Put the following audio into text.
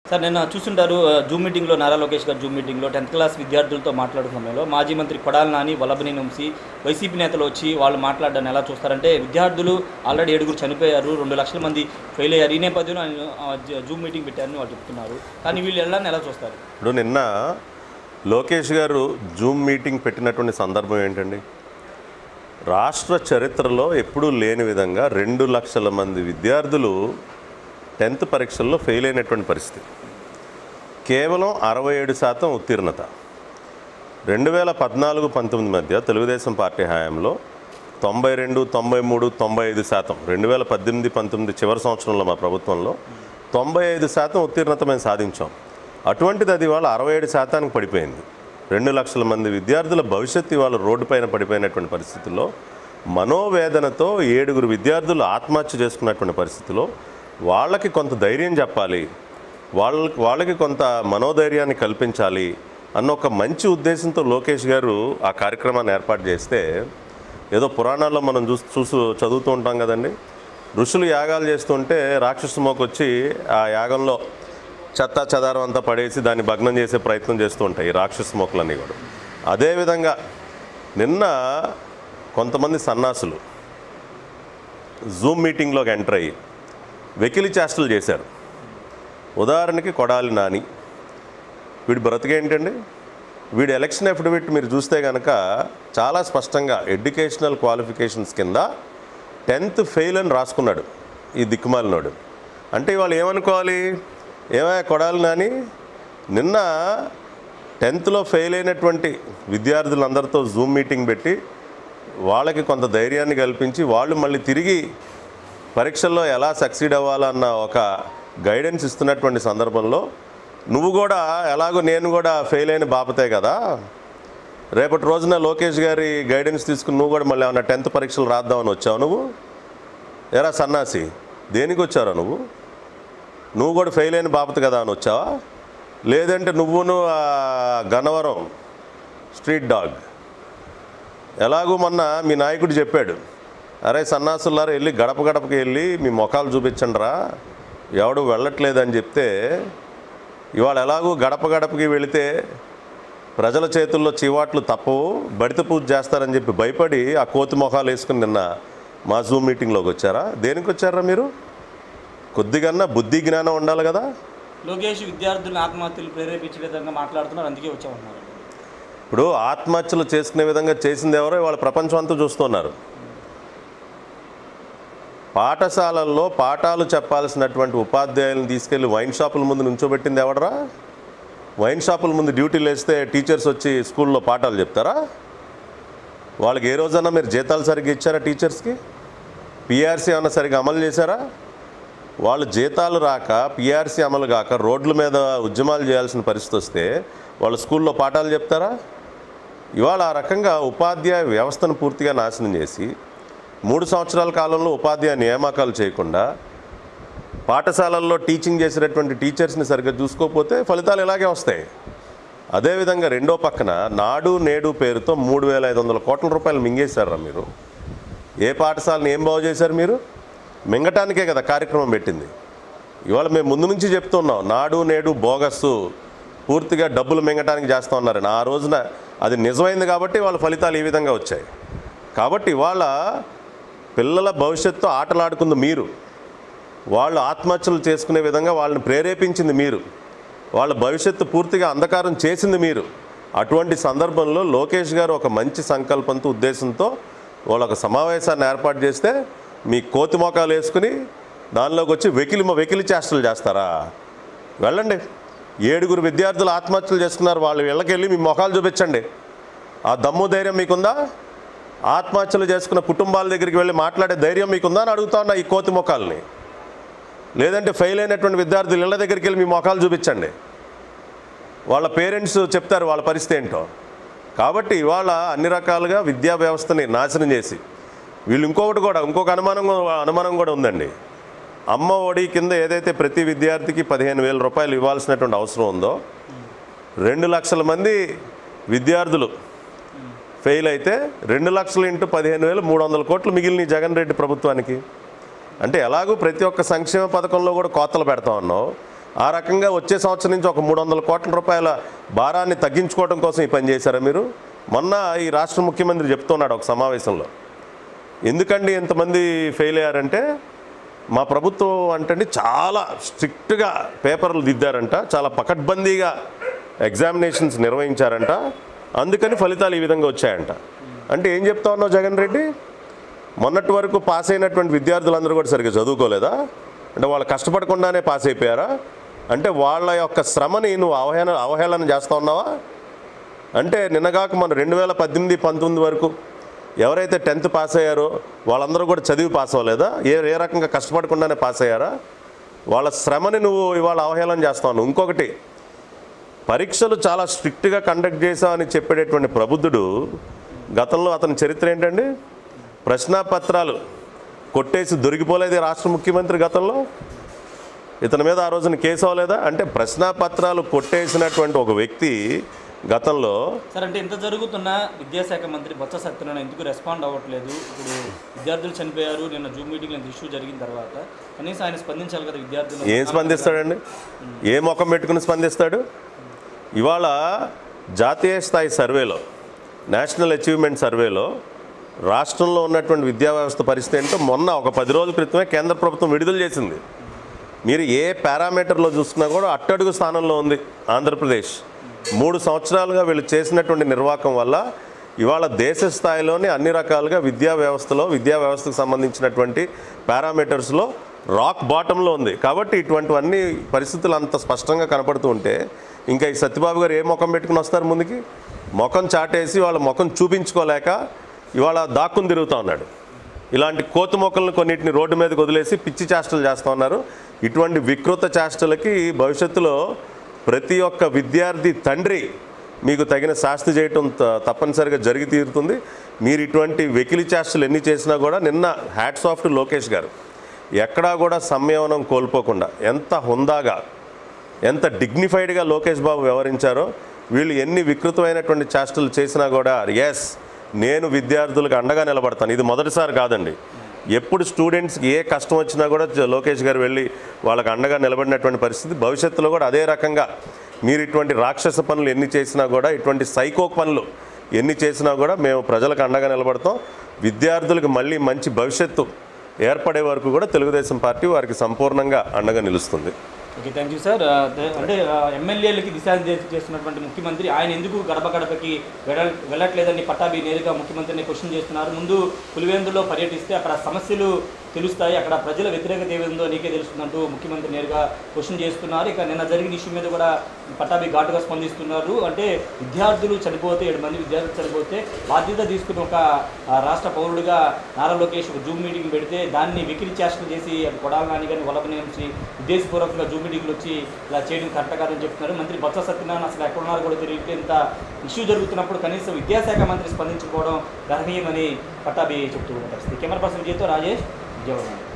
Sir నిన్న చూస్తుంటారు Zoom మీటింగ్లో నారా లోకేష్ గారు జూమ్ మీటింగ్లో 10th క్లాస్ విద్యార్థులతో మాట్లాడుతున్న సమయంలో మాజీ మంత్రి కొడాలి నాని, వల్లభనేని వంశీ, వైసీపీ నేతలు వచ్చి వాళ్ళు మాట్లాడడాన్ని ఎలా చూస్తారంటే విద్యార్థులు ఆల్రెడీ 7 చనిపోయారు, 2 లక్షల మంది ఫెయిల్ అయ్యారు, ఈ నేపథ్యంలో ఆయన జూమ్ మీటింగ్ పెట్టారని వాళ్ళు చెప్తున్నారు. కానీ వీళ్ళు వెళ్ళాలని ఎలా చూస్తారు? ఇప్పుడు నిన్న లోకేష్ గారు జూమ్ మీటింగ్ పెట్టినటువంటి సందర్భం ఏంటండి? రాష్ట్ర చరిత్రలో ఎప్పుడూ లేని విధంగా 2 లక్షల మంది విద్యార్థులు 10th పరీక్షల్లో ఫెయిల్ అయినటువంటి పరిస్థితి. కేవలం 67% ఉత్తీర్ణత. 2014-19 మధ్య తెలుగుదేశం పార్టీ హయాంలో 92, 93, 95%. 2018-19 చివరి సంవత్సరంలో మా ప్రభుత్వంలో 95% ఉత్తీర్ణత మేము సాధించాం. అటువంటిది అది ఇవాళ 67%కి పడిపోయింది. 2 లక్షల మంది విద్యార్థుల భవిష్యత్తు ఇవాళ రోడ్డు పైన పడిపోయినటువంటి పరిస్థితుల్లో, మనోవేదనతో 7 విద్యార్థులు ఆత్మహత్య చేసుకున్నటువంటి పరిస్థితిలో వాళ్ళకి కొంత ధైర్యం చెప్పాలి, వాళ్ళకి కొంత మనోధైర్యాన్ని కల్పించాలి అన్న ఒక మంచి ఉద్దేశంతో లోకేష్ గారు ఆ కార్యక్రమాన్ని ఏర్పాటు చేస్తే, ఏదో పురాణాల్లో మనం చదువుతూ ఉంటాం కదండి, ఋషులు యాగాలు చేస్తుంటే రాక్షసమోకి వచ్చి ఆ యాగంలో చెత్త చెదారం అంతా పడేసి దాన్ని భగ్నం చేసే ప్రయత్నం చేస్తూ ఉంటాయి ఈ రాక్షస మొక్కలన్నీ కూడా. అదేవిధంగా నిన్న కొంతమంది సన్నాసులు జూమ్ మీటింగ్లోకి ఎంటర్ అయ్యి వెకిలి చేష్టలు చేశారు. ఉదాహరణకి కొడాలి నాని, వీడి బ్రతికేంటండి? వీడి ఎలక్షన్ అఫిడవిట్ మీరు చూస్తే కనుక చాలా స్పష్టంగా ఎడ్యుకేషనల్ క్వాలిఫికేషన్స్ కింద 10th ఫెయిల్ అని రాసుకున్నాడు ఈ దిక్కుమాలినోడు. అంటే ఇవాళ ఏమనుకోవాలి? ఏమయ్యా కొడాలి నాని, నిన్న 10thలో ఫెయిల్ అయినటువంటి విద్యార్థులందరితో జూమ్ మీటింగ్ పెట్టి వాళ్ళకి కొంత ధైర్యాన్ని కల్పించి వాళ్ళు మళ్ళీ తిరిగి పరీక్షల్లో ఎలా సక్సీడ్ అవ్వాలన్న ఒక గైడెన్స్ ఇస్తున్నటువంటి సందర్భంలో నువ్వు కూడా ఎలాగో నేను కూడా ఫెయిల్ అయిన బాపతే కదా, రేపటి రోజున లోకేష్ గారి గైడెన్స్ తీసుకుని నువ్వు కూడా మళ్ళీ ఏమన్నా 10th పరీక్షలు రాద్దామని వచ్చావు నువ్వు? ఎరా సన్నాసి, దేనికి వచ్చారా నువ్వు కూడా ఫెయిల్ అయిన బాపత కదా అని వచ్చావా? లేదంటే నువ్వును గన్నవరం స్ట్రీట్ డాగ్, ఎలాగూ మొన్న మీ నాయకుడు చెప్పాడు, అరే సన్నాసులారా వెళ్ళి గడప గడపకి వెళ్ళి మీ మొఖాలు చూపించండి రా, ఎవడు వెళ్ళట్లేదని చెప్తే ఇవాళ ఎలాగూ గడప గడపకి వెళితే ప్రజల చేతుల్లో చివాట్లు తప్పవు, బడిత పూజ చేస్తారని చెప్పి భయపడి ఆ కోతి మొఖాలు వేసుకుని నిన్న మా జూమ్ మీటింగ్లోకి వచ్చారా? దేనికి వచ్చారా మీరు? కొద్దిగన్నా బుద్ధి జ్ఞానం ఉండాలి కదా. లోకేష్ విద్యార్థులను ఆత్మహత్యలు ప్రేరేపించే విధంగా మాట్లాడుతున్నారు, అందుకే వచ్చామన్నారు. ఇప్పుడు ఆత్మహత్యలు చేసుకునే విధంగా చేసింది ఎవరో ఇవాళ ప్రపంచం అంతా చూస్తున్నారు. పాఠశాలల్లో పాఠాలు చెప్పాల్సినటువంటి ఉపాధ్యాయులను తీసుకెళ్ళి వైన్ షాపుల ముందు నుంచోబెట్టింది ఎవడరా? వైన్ షాపుల ముందు డ్యూటీలు వేస్తే టీచర్స్ వచ్చి స్కూల్లో పాఠాలు చెప్తారా? వాళ్ళకి ఏ రోజన్నా మీరు జీతాలు సరిగ్గా ఇచ్చారా? టీచర్స్కి పిఆర్సీ ఏమన్నా సరిగ్గా అమలు చేశారా? వాళ్ళు జీతాలు రాక పిఆర్సీ అమలు కాక రోడ్ల మీద ఉద్యమాలు చేయాల్సిన పరిస్థితి వస్తే వాళ్ళు స్కూల్లో పాఠాలు చెప్తారా? ఇవాళ ఆ రకంగా ఉపాధ్యాయ వ్యవస్థను పూర్తిగా నాశనం చేసి 3 సంవత్సరాల కాలంలో ఉపాధ్యాయ నియామకాలు చేయకుండా పాఠశాలల్లో టీచింగ్ చేసేటటువంటి టీచర్స్ని సరిగ్గా చూసుకోకపోతే ఫలితాలు ఇలాగే వస్తాయి. అదేవిధంగా రెండో పక్కన నాడు నేడు పేరుతో 3,500 కోట్ల రూపాయలు మింగేశారా మీరు? ఏ పాఠశాలని ఏం బాగు చేశారు మీరు? మింగటానికే కదా కార్యక్రమం పెట్టింది. ఇవాళ మేము ముందు నుంచి చెప్తున్నాం, నాడు నేడు బోగస్సు, పూర్తిగా డబ్బులు మింగటానికి చేస్తూ ఉన్నారని. ఆ రోజున అది నిజమైంది కాబట్టి వాళ్ళ ఫలితాలు ఈ విధంగా వచ్చాయి. కాబట్టి ఇవాళ పిల్లల భవిష్యత్తు ఆటలాడుకుంది మీరు, వాళ్ళు ఆత్మహత్యలు చేసుకునే విధంగా వాళ్ళని ప్రేరేపించింది మీరు, వాళ్ళ భవిష్యత్తు పూర్తిగా అంధకారం చేసింది మీరు. అటువంటి సందర్భంలో లోకేష్ గారు ఒక మంచి సంకల్పంతో ఉద్దేశంతో వాళ్ళు ఒక సమావేశాన్ని ఏర్పాటు చేస్తే మీ కోతి మోకాలు వేసుకుని దానిలోకి వచ్చి వెకిలి చేష్టలు చేస్తారా? వెళ్ళండి. 7 విద్యార్థులు ఆత్మహత్యలు చేసుకున్నారు, వాళ్ళు ఇళ్ళకెళ్ళి మీ మొఖాలు చూపించండి. ఆ దమ్ము ధైర్యం మీకుందా? ఆత్మహత్యలు చేసుకున్న కుటుంబాల దగ్గరికి వెళ్ళి మాట్లాడే ధైర్యం మీకుందా అని అడుగుతా ఉన్నా ఈ కోతి మొఖాలని. లేదంటే ఫెయిల్ అయినటువంటి విద్యార్థులు ఇళ్ళ దగ్గరికి వెళ్ళి మీ మొఖాలు చూపించండి, వాళ్ళ పేరెంట్స్ చెప్తారు వాళ్ళ పరిస్థితి ఏంటో. కాబట్టి ఇవాళ అన్ని రకాలుగా విద్యా వ్యవస్థని నాశనం చేసి వీళ్ళు ఇంకొక అనుమానం కూడా ఉందండి. అమ్మ ఒడి కింద ఏదైతే ప్రతి విద్యార్థికి 15,000 రూపాయలు ఇవ్వాల్సినటువంటి అవసరం ఉందో, 2 లక్షల మంది విద్యార్థులు ఫెయిల్ అయితే 2 లక్షలు ఇంటూ 15,000 300 కోట్లు మిగిలిన జగన్ రెడ్డి ప్రభుత్వానికి. అంటే ఎలాగూ ప్రతి ఒక్క సంక్షేమ పథకంలో కూడా కోతలు పెడతా ఉన్నావు, ఆ రకంగా వచ్చే సంవత్సరం నుంచి ఒక 300 కోట్ల రూపాయల భారాన్ని తగ్గించుకోవడం కోసం ఈ పని చేశారా మీరు? మొన్న ఈ రాష్ట్ర ముఖ్యమంత్రి చెప్తున్నాడు ఒక సమావేశంలో, ఎందుకండి ఇంతమంది ఫెయిల్ అయ్యారంటే మా ప్రభుత్వం అంటే చాలా స్ట్రిక్ట్గా పేపర్లు దిద్దారంట, చాలా పకడ్బందీగా ఎగ్జామినేషన్స్ నిర్వహించారంట, అందుకని ఫలితాలు ఈ విధంగా వచ్చాయంట. అంటే ఏం చెప్తా ఉన్నావు జగన్ రెడ్డి? మొన్నటి వరకు పాస్ అయినటువంటి విద్యార్థులందరూ కూడా సరిగ్గా చదువుకోలేదా? అంటే వాళ్ళు కష్టపడకుండానే పాస్ అయిపోయారా? అంటే వాళ్ళ యొక్క శ్రమని నువ్వు అవహేళన చేస్తూ ఉన్నావా? అంటే నిన్నగాక మన 2018-19 వరకు ఎవరైతే 10th పాస్ అయ్యారో వాళ్ళందరూ కూడా చదివి పాస్ అవ్వలేదా? ఏ రకంగా కష్టపడకుండానే పాస్ అయ్యారా? వాళ్ళ శ్రమని నువ్వు ఇవాళ అవహేళన చేస్తా ఉన్నావు. ఇంకొకటి, పరీక్షలు చాలా స్ట్రిక్ట్గా కండక్ట్ చేశామని చెప్పేటటువంటి ప్రబుద్ధుడు గతంలో అతని చరిత్ర ఏంటండి? ప్రశ్నాపత్రాలు కొట్టేసి దొరికిపోలేదు రాష్ట్ర ముఖ్యమంత్రి గతంలో. ఇతని మీద ఆ రోజున కేసు అవ్వలేదా? అంటే ప్రశ్నాపత్రాలు కొట్టేసినటువంటి ఒక వ్యక్తి గతంలో. సార్, అంటే ఇంత జరుగుతున్నా విద్యాశాఖ మంత్రి బొత్స సత్యనారాయణ ఎందుకు రెస్పాండ్ అవ్వట్లేదు? ఇప్పుడు విద్యార్థులు చనిపోయారు, నిన్న జూమ్ మీటింగ్లో ఇష్యూ జరిగిన తర్వాత కనీసం ఆయన స్పందించాలి కదా. విద్యార్థులు ఏం స్పందిస్తాడండి? ఏ ముఖం పెట్టుకుని స్పందిస్తాడు? ఇవాళ జాతీయ స్థాయి సర్వేలో, నేషనల్ అచీవ్మెంట్ సర్వేలో రాష్ట్రంలో ఉన్నటువంటి విద్యా వ్యవస్థ పరిస్థితి ఏంటో మొన్న ఒక 10 రోజుల క్రితమే కేంద్ర ప్రభుత్వం విడుదల చేసింది. మీరు ఏ పారామీటర్లో చూసుకున్నా కూడా అట్టడుగు స్థానంలో ఉంది ఆంధ్రప్రదేశ్. 3 సంవత్సరాలుగా వీళ్ళు చేసినటువంటి నిర్వాహకం వల్ల ఇవాళ దేశ స్థాయిలోనే అన్ని రకాలుగా విద్యా వ్యవస్థకు సంబంధించినటువంటి పారామీటర్స్లో రాక్ బాటంలో ఉంది. కాబట్టి ఇటువంటివన్నీ పరిస్థితులు అంత స్పష్టంగా కనపడుతూ ఉంటే ఇంకా ఈ సత్యబాబు గారు ఏ ముఖం పెట్టుకుని వస్తారు ముందుకి? ముఖం చాటేసి వాళ్ళ ముఖం చూపించుకోలేక ఇవాళ దాక్కుని తిరుగుతూ ఉన్నాడు. ఇలాంటి కోతు మొక్కలను కొన్నిటిని రోడ్డు మీదకి వదిలేసి పిచ్చి చేష్టలు చేస్తూ ఉన్నారు. ఇటువంటి వికృత చేష్టలకి భవిష్యత్తులో ప్రతి ఒక్క విద్యార్థి తండ్రి మీకు తగిన శాస్తి చేయటం తప్పనిసరిగా జరిగి తీరుతుంది. మీరు ఇటువంటి వెకిలి చేష్టలు ఎన్ని చేసినా కూడా, నిన్న హ్యాట్స్ ఆఫ్ టు లోకేష్ గారు, ఎక్కడా కూడా సంయమనం కోల్పోకుండా ఎంత హుందాగా, ఎంత డిగ్నిఫైడ్గా లోకేష్ బాబు వ్యవహరించారో. వీళ్ళు ఎన్ని వికృతమైనటువంటి చేష్టలు చేసినా కూడా ఎస్, నేను విద్యార్థులకు అండగా నిలబడతాను. ఇది మొదటిసారి కాదండి. ఎప్పుడు స్టూడెంట్స్కి ఏ కష్టం వచ్చినా కూడా లోకేష్ గారు వెళ్ళి వాళ్ళకి అండగా నిలబడినటువంటి పరిస్థితి. భవిష్యత్తులో కూడా అదే రకంగా మీరు ఇటువంటి రాక్షస పనులు ఎన్ని చేసినా కూడా, ఇటువంటి సైకో పనులు ఎన్ని చేసినా కూడా మేము ప్రజలకు అండగా నిలబడతాం. విద్యార్థులకు మళ్ళీ మంచి భవిష్యత్తు ఏర్పడే వరకు కూడా తెలుగుదేశం పార్టీ వారికి సంపూర్ణంగా అండగా నిలుస్తుంది. Okay, thank you sir. అంటే ఎమ్మెల్యేలకి దిశానిర్దేశం చేస్తున్నటువంటి ముఖ్యమంత్రి ఆయన ఎందుకు గడపకి వెళ్ళట్లేదని పట్టాభి నేరుగా ముఖ్యమంత్రిని క్వశ్చన్ చేస్తున్నారు. ముందు పులివెందులో పర్యటిస్తే అక్కడ సమస్యలు తెలుస్తాయి, అక్కడ ప్రజల వ్యతిరేకత ఏముందో నీకే తెలుస్తుందంటూ ముఖ్యమంత్రి నేరుగా క్వశ్చన్ చేస్తున్నారు. ఇక నిన్న జరిగిన ఇష్యూ మీద కూడా పట్టాభి ఘాటుగా స్పందిస్తున్నారు. అంటే విద్యార్థులు చనిపోతే, 7 మంది విద్యార్థులు చనిపోతే బాధ్యత తీసుకుని ఒక రాష్ట్ర పౌరుడిగా నారా లోకేష్ ఒక జూమ్ మీటింగ్ పెడితే దాన్ని వికిరి చేష్టలు చేసి కొడాల నాని గారిని వలపనేసి ఉద్దేశపూర్వకంగా జూమ్ మీటింగ్లు వచ్చి ఇలా చేయడం కరెక్ట్ కాదని చెప్తున్నారు. మంత్రి బొత్స సత్యనారాయణ అసలు ఎక్కడున్నారు కూడా తెలియదు. ఇంత ఇష్యూ జరుగుతున్నప్పుడు కనీసం విద్యాశాఖ మంత్రి స్పందించుకోవడం గర్హనీయమని పట్టాభి చెప్తూ ఉన్న పరిస్థితి. కెమెరా పర్సన్ విజయ్తో రాజేష్, విజయవాడ.